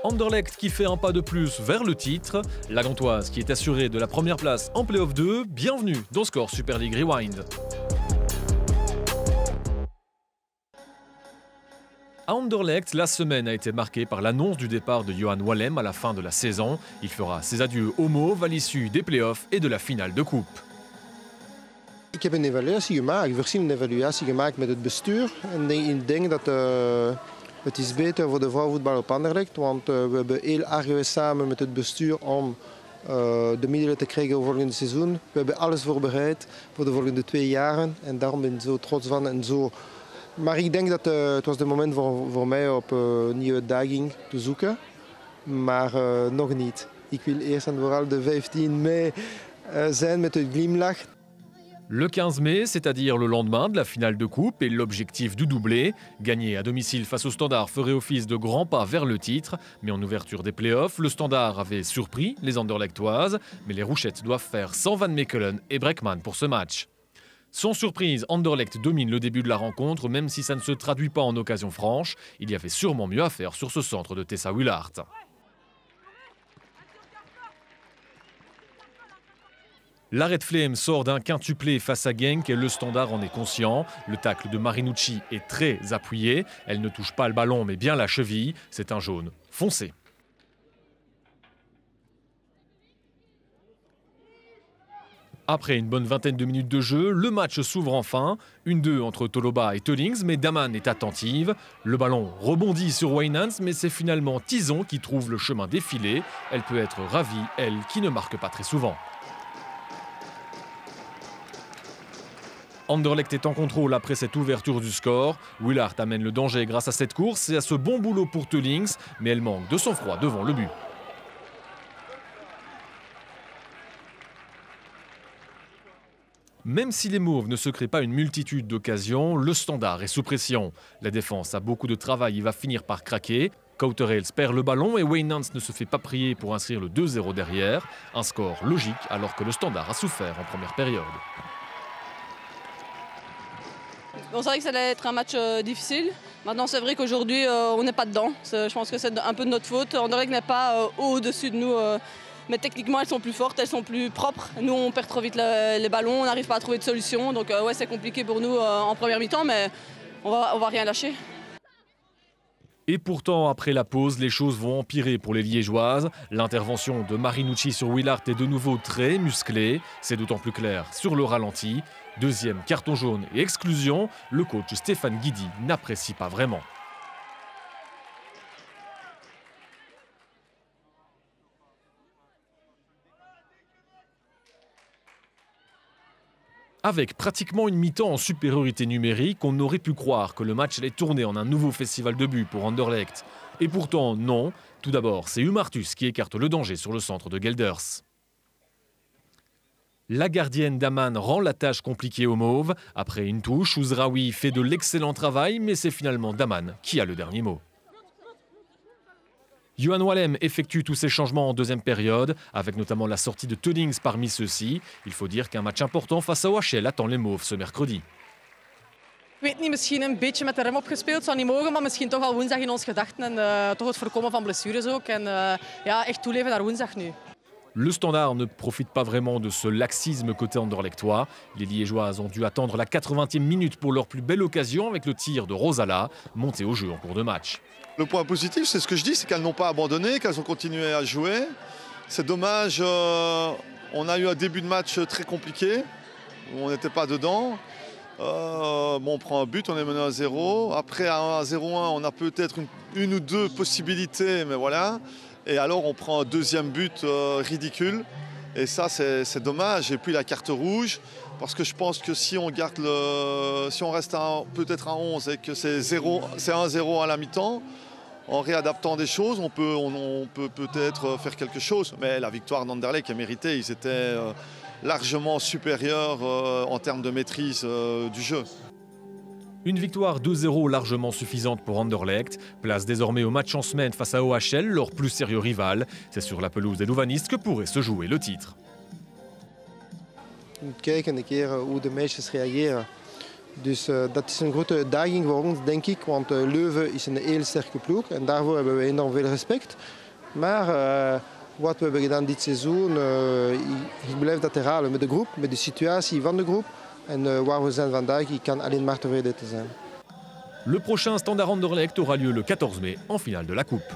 Anderlecht qui fait un pas de plus vers le titre. La Gantoise qui est assurée de la première place en Play-off 2. Bienvenue dans Score Super League Rewind. À Anderlecht, la semaine a été marquée par l'annonce du départ de Johan Wallem à la fin de la saison. Il fera ses adieux aux Mauves à l'issue des play-offs et de la finale de coupe. Ik heb een evaluatie gemaakt, verschillende evaluaties gemaakt met het bestuur. En ik denk dat het is beter voor de vrouwenvoetbal op Anderlecht. Want we hebben heel erg geweest samen met het bestuur om de middelen te krijgen voor het volgende seizoen. We hebben alles voorbereid voor de volgende 2 jaren. En daarom ben ik zo trots van en zo. Maar ik denk dat het was het moment voor mij op een nieuwe uitdaging te zoeken. Maar nog niet. Ik wil eerst en vooral de 15 mei zijn met een glimlach. Le 15 mai, c'est-à-dire le lendemain de la finale de coupe et l'objectif du doublé. Gagner à domicile face au Standard ferait office de grands pas vers le titre. Mais en ouverture des playoffs, le Standard avait surpris les Anderlechtoises. Mais les Rouchettes doivent faire sans Van Mechelen et Breckman pour ce match. Sans surprise, Anderlecht domine le début de la rencontre, même si ça ne se traduit pas en occasion franche. Il y avait sûrement mieux à faire sur ce centre de Tessa Willard. La Red Flame sort d'un quintuplé face à Genk et le Standard en est conscient. Le tacle de Marinucci est très appuyé. Elle ne touche pas le ballon mais bien la cheville. C'est un jaune foncé. Après une bonne vingtaine de minutes de jeu, le match s'ouvre enfin. 1-2 entre Toloba et Tullings, mais Daman est attentive. Le ballon rebondit sur Wijnands, mais c'est finalement Tison qui trouve le chemin défilé. Elle peut être ravie, elle qui ne marque pas très souvent. Anderlecht est en contrôle après cette ouverture du score. Willard amène le danger grâce à cette course et à ce bon boulot pour Tullings, mais elle manque de sang-froid devant le but. Même si les Mauves ne se créent pas une multitude d'occasions, le Standard est sous pression. La défense a beaucoup de travail et va finir par craquer. Cauterels perd le ballon et Wijnands ne se fait pas prier pour inscrire le 2-0 derrière. Un score logique alors que le Standard a souffert en première période. On savait que ça allait être un match difficile. Maintenant, c'est vrai qu'aujourd'hui, on n'est pas dedans. Je pense que c'est un peu de notre faute. Anderlecht n'est pas au-dessus de nous. Mais techniquement, elles sont plus fortes, elles sont plus propres. Nous, on perd trop vite les ballons, on n'arrive pas à trouver de solution. Donc, ouais, c'est compliqué pour nous en première mi-temps, mais on va rien lâcher. Et pourtant, après la pause, les choses vont empirer pour les Liégeoises. L'intervention de Marinucci sur Willard est de nouveau très musclée. C'est d'autant plus clair sur le ralenti. Deuxième carton jaune et exclusion, le coach Stéphane Guidi n'apprécie pas vraiment. Avec pratiquement une mi-temps en supériorité numérique, on aurait pu croire que le match allait tourner en un nouveau festival de buts pour Anderlecht. Et pourtant, non. Tout d'abord, c'est Humartus qui écarte le danger sur le centre de Gelders. La gardienne Daman rend la tâche compliquée aux Mauves. Après une touche, Ouzraoui fait de l'excellent travail, mais c'est finalement Daman qui a le dernier mot. Johan Wallem effectue tous ces changements en deuxième période, avec notamment la sortie de Tullings parmi ceux-ci. Il faut dire qu'un match important face à OHL attend les Mauves ce mercredi. Ik weet niet, misschien een beetje met de rem opgespeeld, zou niet mogen, maar misschien toch al woensdag in ons gedachten en toch het voorkomen van blessures ook. En ja, echt toeleven naar woensdag nu. Le Standard ne profite pas vraiment de ce laxisme côté anderlechtois. Les Liégeoises ont dû attendre la 80e minute pour leur plus belle occasion avec le tir de Rosala, monté au jeu en cours de match. Le point positif, c'est ce que je dis, c'est qu'elles n'ont pas abandonné, qu'elles ont continué à jouer. C'est dommage, on a eu un début de match très compliqué, où on n'était pas dedans. On prend un but, on est mené à 0. Après, à 0-1, on a peut-être une ou deux possibilités, mais voilà. Et alors, on prend un deuxième but ridicule. Et ça, c'est dommage. Et puis, la carte rouge, parce que je pense que si on reste peut-être à 11 et que c'est 1-0 à la mi-temps, en réadaptant des choses, on peut peut-être faire quelque chose. Mais la victoire d'Anderlecht est méritée. Ils étaient largement supérieurs en termes de maîtrise du jeu. Une victoire 2-0 largement suffisante pour Anderlecht. Place désormais au match en semaine face à OHL, leur plus sérieux rival. C'est sur la pelouse des Louvanistes que pourrait se jouer le titre. Je moet kijken een keer hoe de meisjes reageren. Dus dat is een grote uitdaging voor ons, denk ik. Want Leuven is een heel sterke ploeg en daarvoor hebben we enorm veel respect. Maar wat we hebben gedaan dit seizoen, ik blijf dat herhalen met de groep, met de situatie van de groep. En waar we zijn vandaag, ik kan alleen maar tevreden te zijn. Le prochain Standard Anderlecht aura lieu le 14 mai en finale de la Coupe.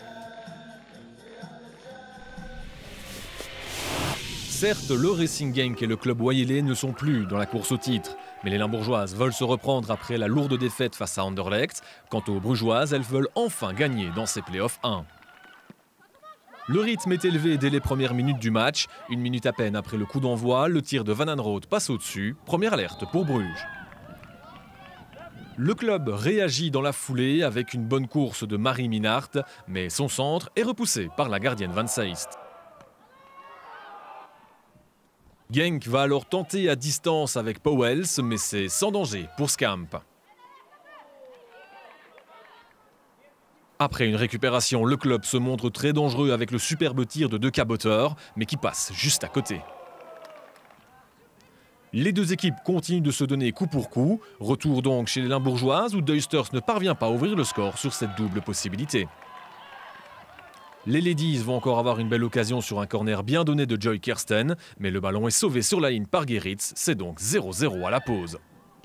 Certes, le Racing Genk et le club wayélé ne sont plus dans la course au titre. Mais les Limbourgeoises veulent se reprendre après la lourde défaite face à Anderlecht. Quant aux Brugeoises, elles veulent enfin gagner dans ces playoffs 1. Le rythme est élevé dès les premières minutes du match. Une minute à peine après le coup d'envoi, le tir de Van Aanholt passe au-dessus. Première alerte pour Bruges. Le club réagit dans la foulée avec une bonne course de Marie Minnaert, mais son centre est repoussé par la gardienne Van Seist. Genk va alors tenter à distance avec Pauwels, mais c'est sans danger pour Scamp. Après une récupération, le club se montre très dangereux avec le superbe tir de De Caboteur, mais qui passe juste à côté. Les deux équipes continuent de se donner coup pour coup. Retour donc chez les Limbourgeoises où Duisters ne parvient pas à ouvrir le score sur cette double possibilité. Les Ladies vont encore avoir une belle occasion sur un corner bien donné de Joy Kersten, mais le ballon est sauvé sur la ligne par Geritz, c'est donc 0-0 à la pause.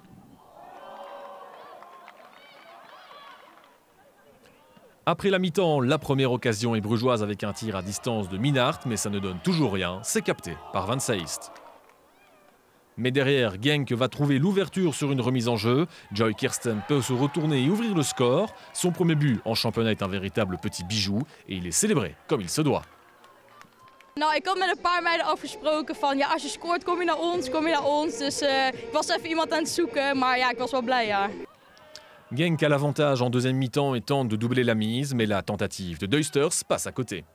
Après la mi-temps, la première occasion est brugeoise avec un tir à distance de Minnaert, mais ça ne donne toujours rien, c'est capté par Van Seist. Mais derrière, Genk va trouver l'ouverture sur une remise en jeu. Joy Kersten peut se retourner et ouvrir le score. Son premier but en championnat est un véritable petit bijou et il est célébré comme il se doit. Nou, ik had met een paar meiden afgesproken van ja, als je scoort kom je naar ons, kom je naar ons. Dus ik was even iemand aan het zoeken, maar ja, ik was wel blij, ja. Genk a l'avantage en deuxième mi-temps et tente de doubler la mise, mais la tentative de Duisters passe à côté.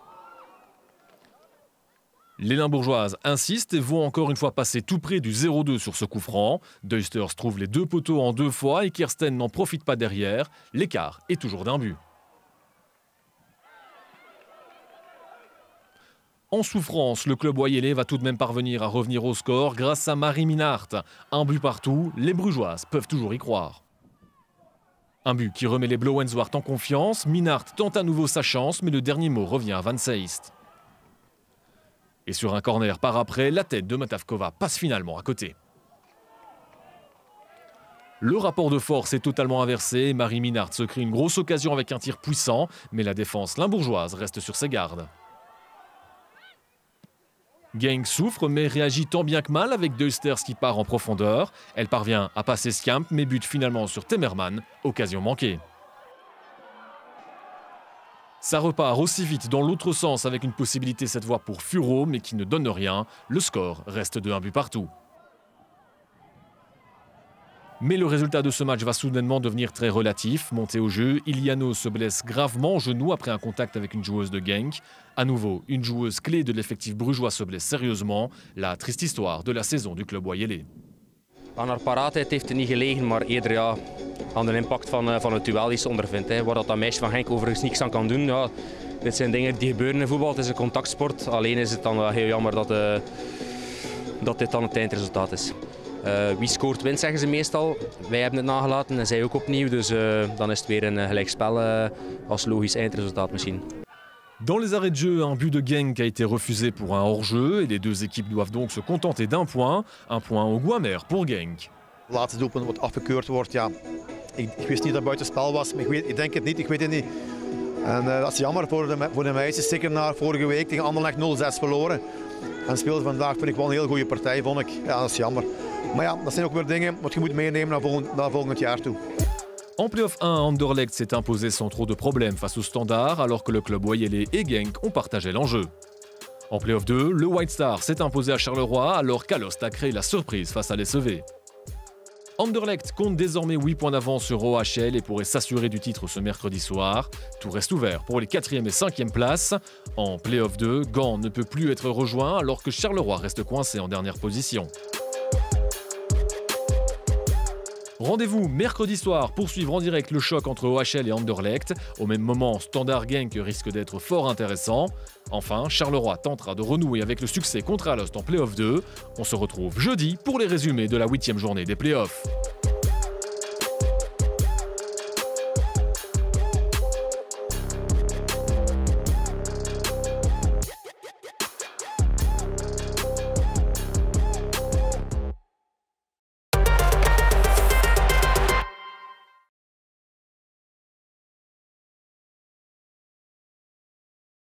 Les Limbourgeoises insistent et vont encore une fois passer tout près du 0-2 sur ce coup franc. Duisters trouve les deux poteaux en deux fois et Kersten n'en profite pas derrière. L'écart est toujours d'un but. En souffrance, le club wayélé va tout de même parvenir à revenir au score grâce à Marie Minnaert. Un but partout, les Brugeoises peuvent toujours y croire. Un but qui remet les Blauwenzwart en confiance. Minnaert tente à nouveau sa chance, mais le dernier mot revient à Van Seist. Et sur un corner par après, la tête de Matavkova passe finalement à côté. Le rapport de force est totalement inversé. Marie Minnaert se crée une grosse occasion avec un tir puissant, mais la défense limbourgeoise reste sur ses gardes. Genk souffre mais réagit tant bien que mal avec Duisters qui part en profondeur. Elle parvient à passer Scamp mais bute finalement sur Temmerman, occasion manquée. Ça repart aussi vite dans l'autre sens avec une possibilité cette fois pour Furo mais qui ne donne rien. Le score reste de 1 but partout. Mais le résultat de ce match va soudainement devenir très relatif. Monté au jeu, Iliano se blesse gravement au genou après un contact avec une joueuse de Genk. À nouveau, une joueuse clé de l'effectif brugeois se blesse sérieusement. La triste histoire de la saison du club wayélé. Aan haar paraatheid heeft het niet gelegen, maar eerder ja, aan de impact van het duel die ze ondervindt. Waar dat meisje van Genk overigens niks aan kan doen. Ja, dit zijn dingen die gebeuren in voetbal, het is een contactsport. Alleen is het dan heel jammer dat dit dan het eindresultaat is. Wie scoort wint, zeggen ze meestal. Wij hebben het nagelaten en zij ook opnieuw, dus dan is het weer een gelijkspel als logisch eindresultaat misschien. Dans les arrêts de jeu, un but de Genk a été refusé pour un hors-jeu et les deux équipes doivent donc se contenter d'un point. Un point au goût amer pour Genk. Het laatste doelpunt wat afgekeurd wordt, ja. Ik wist niet dat het buitenspel was, maar ik denk het niet, ik weet het niet. En dat is jammer voor de meisjes, zeker na vorige week tegen Anderlecht 0-6 verloren. En speelde vandaag vind ik wel een heel goede partij, vond ik. Ja, dat is jammer. Maar ja, dat zijn ook weer dingen wat je moet meenemen naar volgend jaar toe. En play-off 1, Anderlecht s'est imposé sans trop de problèmes face au Standard, alors que le club wayélé et Genk ont partagé l'enjeu. En play-off 2, le White Star s'est imposé à Charleroi, alors qu'Alost a créé la surprise face à l'SEV. Anderlecht compte désormais 8 points d'avance sur OHL et pourrait s'assurer du titre ce mercredi soir. Tout reste ouvert pour les 4e et 5e places. En play-off 2, Gand ne peut plus être rejoint, alors que Charleroi reste coincé en dernière position. Rendez-vous mercredi soir pour suivre en direct le choc entre OHL et Anderlecht. Au même moment, Standard Genk risque d'être fort intéressant. Enfin, Charleroi tentera de renouer avec le succès contre Alost en Play-off 2. On se retrouve jeudi pour les résumés de la 8e journée des Play-offs.